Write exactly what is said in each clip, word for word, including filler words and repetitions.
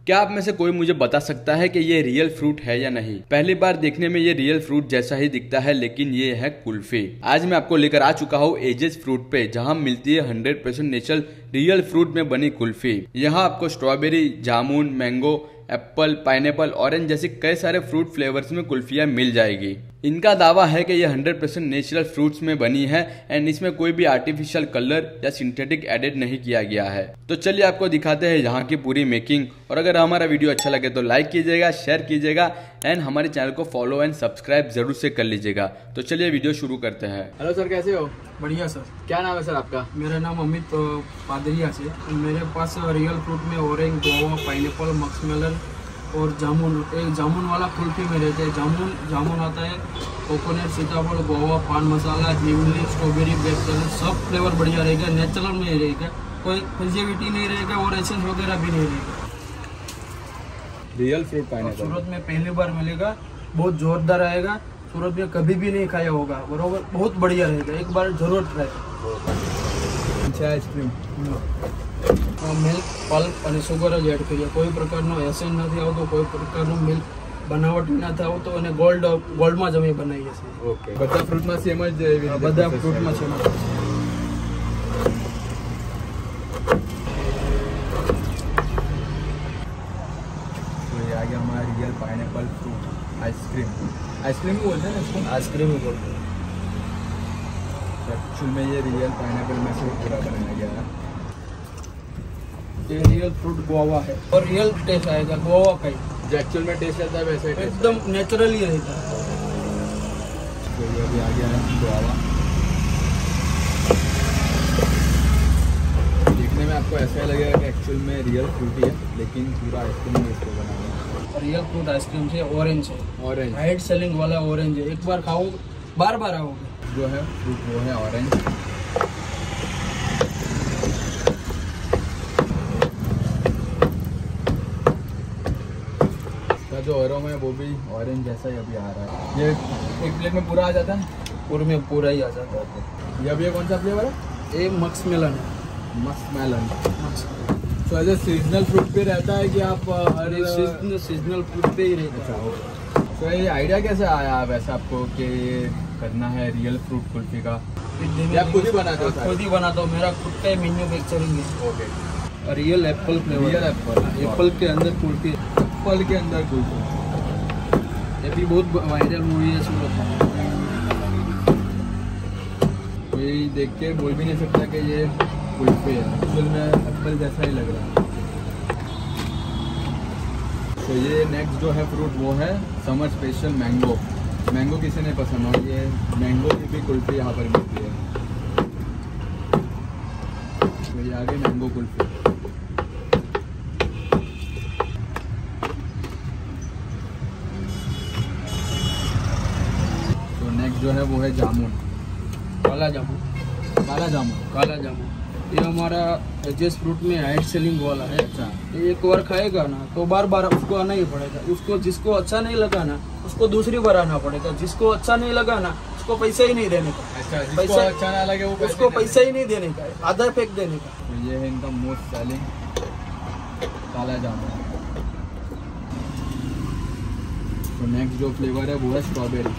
क्या आप में से कोई मुझे बता सकता है कि ये रियल फ्रूट है या नहीं? पहली बार देखने में ये रियल फ्रूट जैसा ही दिखता है, लेकिन ये है कुल्फी। आज मैं आपको लेकर आ चुका हूँ एजेस फ्रूट पे, जहाँ मिलती है hundred percent natural real fruit में बनी कुल्फी। यहाँ आपको स्ट्रॉबेरी, जामुन, मैंगो, एप्पल, पाइनएप्पल, ऑरेंज जैसे कई सारे फ्रूट फ्लेवर्स में कुल्फियाँ मिल जाएगी। इनका दावा है कि ये हंड्रेड परसेंट नेचुरल फ्रूट्स में बनी है एंड इसमें कोई भी आर्टिफिशियल कलर या सिंथेटिक एडेड नहीं किया गया है। तो चलिए आपको दिखाते हैं यहाँ की पूरी मेकिंग। और अगर हमारा वीडियो अच्छा लगे तो लाइक कीजिएगा, शेयर कीजिएगा एंड हमारे चैनल को फॉलो एंड सब्सक्राइब जरूर से कर लीजिएगा। तो चलिए वीडियो शुरू करते हैं। हेलो सर, कैसे हो? बढ़िया सर। क्या नाम है सर आपका? मेरा नाम अमित पादरिया से। मेरे पास रियल फ्रूट में ऑरेंज, गोवा, पाइनएप्पल, मस्कमेलन और जामुन, एक जामुन वाला कुल्फी में रहते हैं। जामुन जामुन आता है, कोकोनट, सीताफल, गोवा, पान मसाला, इमली, स्ट्रॉबेरी, ब्लैक कलर, सब फ्लेवर बढ़िया रहेगा। नेचुरल में रहेगा, कोई प्रिजर्वेटिव नहीं रहेगा और एसेंस वगैरह भी नहीं रहेगा। रियल फ्रूट पाइनएप्पल सूरत में पहली बार मिलेगा, बहुत जोरदार आएगा। सूरत में कभी भी नहीं खाया होगा, बरोबर बहुत बढ़िया रहेगा, एक बार जरूर ट्राई। अच्छा आइसक्रीम मिल्क, पल्प અને સુગર જ એડ કરીએ। કોઈ પ્રકારનો એસેન્સ નથી આવતો, કોઈ પ્રકારનો મિલ્ક બનાવટી નથી આવતો અને ગોલ્ડ ગોલ્ડમાં જ અમે બનાવીએ છીએ। ઓકે, બધા ફ્રૂટમાં સેમ જ એવી રીતે બધા ફ્રૂટમાં સેમ જ। तो ये आ गया हमारा real pineapple fruit ice cream. Ice cream ही बोलते हैं ना इसको? आइसक्रीम ही बोलते हैं। एक्चुअल में ये रियल पाइनएप्पल में से पूरा बनाया गया है। ये रियल फ्रूट गोवा है और रियल टेस्ट आएगा गोवा का ही। जो एक्चुअल में टेस्ट रहता है वैसे ही एकदम नेचुरली रहता है। तो ये अभी आ गया है गोवा। देखने में आपको ऐसा लगेगा कि एक्चुअल में रियल फ्रूट ही है, लेकिन पूरा आइसक्रीम में इसको बनाया है। रियल फ्रूट आइसक्रीम से ऑरेंज है, ऑरेंज हाइट सेलिंग वाला ऑरेंज है। एक बार खाओ बार बार आओगे। जो है फ्रूट वो है ऑरेंज। जो ऑरोम है वो भी ऑरेंज जैसा ही अभी आ रहा है। ये एक प्लेट में पूरा आ जाता है? पूरे में पूरा ही आ जाता है। ये अभी ये कौन सा फ्लेवर है? ये मस्कमेलन है। मस्कमेलन। तो एज ए सीजनल फ्रूट पे रहता है कि आप हर सीजनल फ्रूट पे ही रहता है। तो ये आइडिया कैसे आया वैसे आपको कि करना है रियल फ्रूट कुल्फी का? आप खुद ही बनाते हो? खुद ही बनाता हूँ, मेरा खुद का ही मैन्युफैक्चरिंग है। Okay. Real apple flavour. Real apple. Apple के अंदर कुल्फी, एप्पल के अंदर कुल्फी। ये भी बहुत वायरल मूवी है सूरत में। कोई देख के बोल भी नहीं सकता कि ये कुल्फी है, एक्चुअल में एप्पल जैसा ही लग रहा है। तो ये नेक्स्ट जो है फ्रूट वो है समर स्पेशल मैंगो। मैंगो किसी ने पसंद हो, ये मैंगो की भी कुल्फी यहाँ पर मिलती है। तो ये आगे मैंगो कुल्फी। तो नेक्स्ट जो है वो है जामुन, काला जामुन। काला जामुन। काला जामुन ये हमारा एजेस फ्रूट में हाइट सेलिंग वाला है। अच्छा। ये एक बार खाएगा ना तो बार बार उसको आना ही पड़ेगा। उसको जिसको अच्छा नहीं लगा ना उसको दूसरी बार आना पड़ेगा। जिसको अच्छा नहीं लगा ना उसको पैसा ही नहीं देने का। अच्छा, जिसको पैसा अच्छा ना लगे वो उसको पैसा ही नहीं देने का, आधा पैक देने का। तो ये है इनका मोस्ट सेलिंग काला जामुन। तो नेक्स्ट जो फ्लेवर है वो है स्ट्रॉबेरी।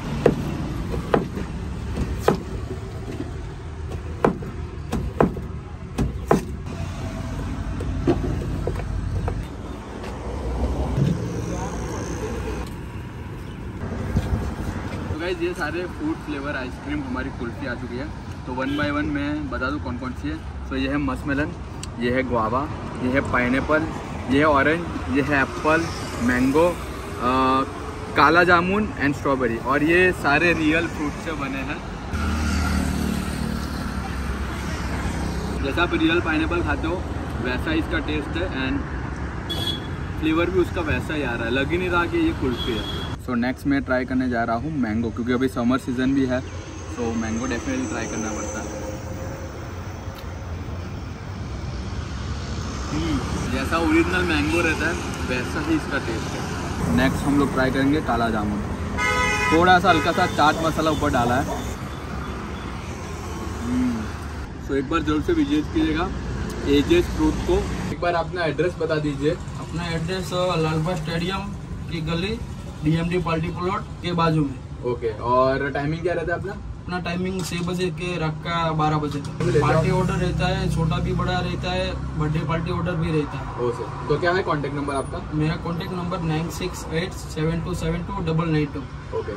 ये सारे फ्रूट फ्लेवर आइसक्रीम हमारी कुल्फी आ चुकी है। तो वन बाय वन मैं बता दूं कौन कौन सी है। तो ये है मस्कमेलन, ये है गुआवा, ये है पाइनएप्पल, ये है ऑरेंज, ये है एप्पल, मैंगो, आ, काला जामुन एंड स्ट्रॉबेरी। और ये सारे रियल फ्रूट से बने हैं। जैसा आप रियल पाइनएप्पल खाते हो वैसा इसका टेस्ट है एंड फ्लेवर भी उसका वैसा ही आ रहा है, लग ही नहीं रहा कि ये कुल्फी है। सो नेक्स्ट मैं ट्राई करने जा रहा हूँ मैंगो, क्योंकि अभी समर सीजन भी है तो मैंगो डेफिनेटली ट्राई करना पड़ता है। जैसा ओरिजिनल मैंगो रहता है वैसा ही इसका टेस्ट है। नेक्स्ट हम लोग ट्राई करेंगे काला जामुन। थोड़ा सा हल्का सा चाट मसाला ऊपर डाला है। तो एक बार जरूर से विजिट कीजिएगा एजेस फ्रूट को। एक बार अपना एड्रेस बता दीजिए। अपना एड्रेस लालबाग स्टेडियम की गली, डीएमडी पार्टी प्लॉट के बाजू में। ओके, और टाइमिंग क्या रहता है अपना? अपना टाइमिंग छह बजे के रख का बारह बजे तक। पार्टी ऑर्डर रहता है, छोटा भी बड़ा रहता है, बर्थडे पार्टी ऑर्डर भी रहता है। ओ सर, तो क्या है कांटेक्ट नंबर आपका? मेरा कांटेक्ट नंबर नाइन सिक्स eight seven two seven two double nine two. Okay,